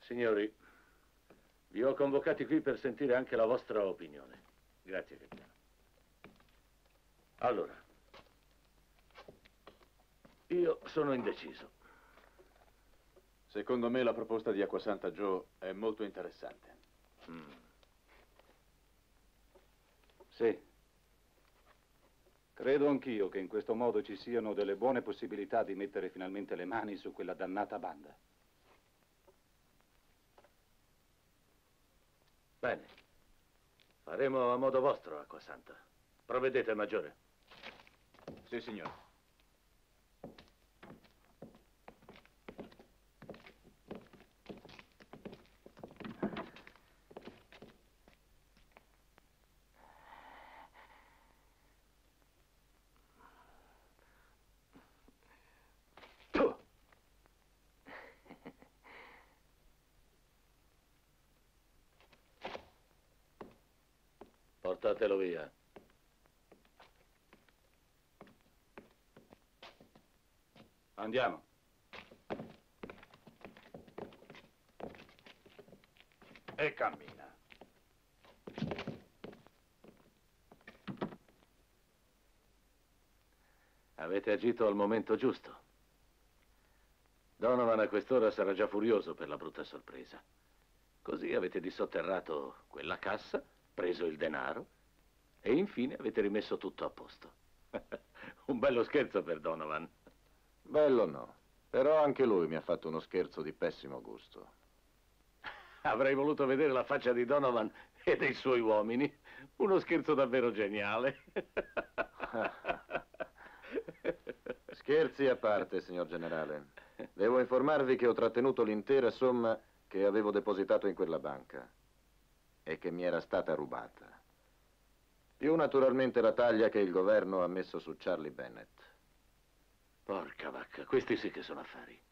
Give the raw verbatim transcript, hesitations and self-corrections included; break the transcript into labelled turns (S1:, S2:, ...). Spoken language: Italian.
S1: Signori, vi ho convocati qui per sentire anche la vostra opinione. Grazie, capitano. Allora, io sono indeciso.
S2: Secondo me la proposta di Acquasanta Joe è molto interessante.
S1: Mm.
S3: Sì. Credo anch'io che in questo modo ci siano delle buone possibilità di mettere finalmente le mani su quella dannata banda.
S1: Bene. Faremo a modo vostro, Acquasanta. Provvedete, maggiore.
S2: Sì, signore.
S1: Portatelo via.
S3: Andiamo.
S2: E cammina.
S1: Avete agito al momento giusto. Donovan a quest'ora sarà già furioso per la brutta sorpresa. Così avete dissotterrato quella cassa, preso il denaro e infine avete rimesso tutto a posto. Un bello scherzo per Donovan.
S4: Bello no, però anche lui mi ha fatto uno scherzo di pessimo gusto.
S1: Avrei voluto vedere la faccia di Donovan e dei suoi uomini. Uno scherzo davvero geniale.
S4: Scherzi a parte, signor generale. Devo informarvi che ho trattenuto l'intera somma che avevo depositato in quella banca e che mi era stata rubata. Più naturalmente la taglia che il governo ha messo su Charlie Bennett.
S1: Porca vacca, questi sì che sono affari.